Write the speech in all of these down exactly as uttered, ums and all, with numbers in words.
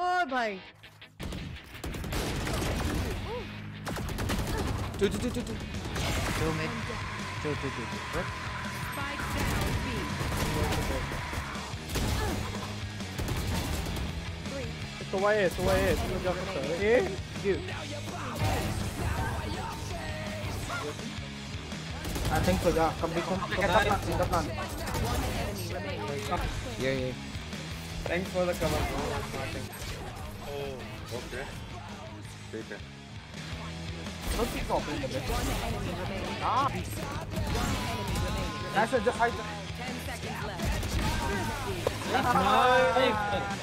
Oh my. Two, two, two, two, two. Two mid. Two, two, two, two. What? Spike down B. Tua E, tua E, tu não joga só. E, viu? I think so, yeah. Come, come, come, come, come, come, come. Yeah, yeah. Thanks for the cover, bro. Oh, okay. Take it. Don't keep talking. Ah! Nice, just hide. Ten seconds left. Nice!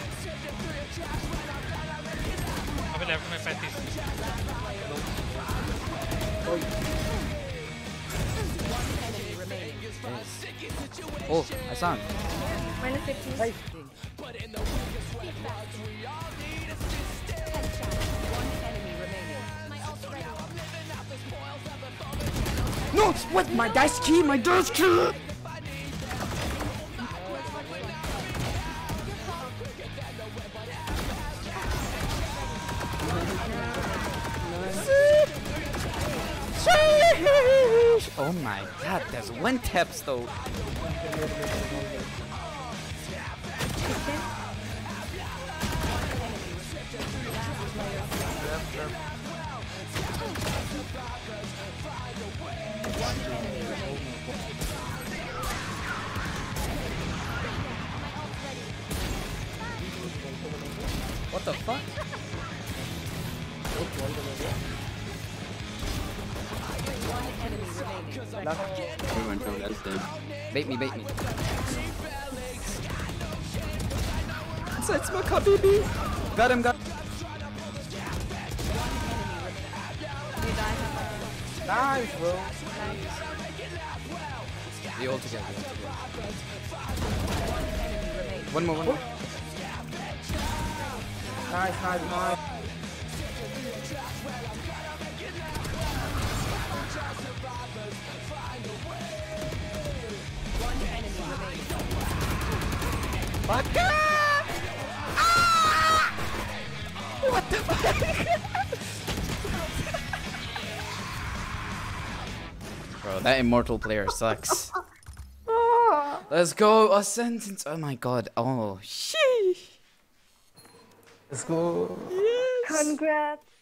Jag vill lära mig fettis. Oh, I saw him. Minus fifteen. Hey. No! What? My dash key! My dash key! Oh my god, there's one taps though. What the fuck? Everyone come, that's dead. Bait me, bait me. That's my Habibi. Got him, got him. Nice, bro. The all together, the all together. One more, one more. Nice, nice, nice. Fuck! Ah! What the fuck? Bro, that immortal player sucks. Let's go, a sentence. Oh my god. Oh, sheesh. Let's go. Congrats.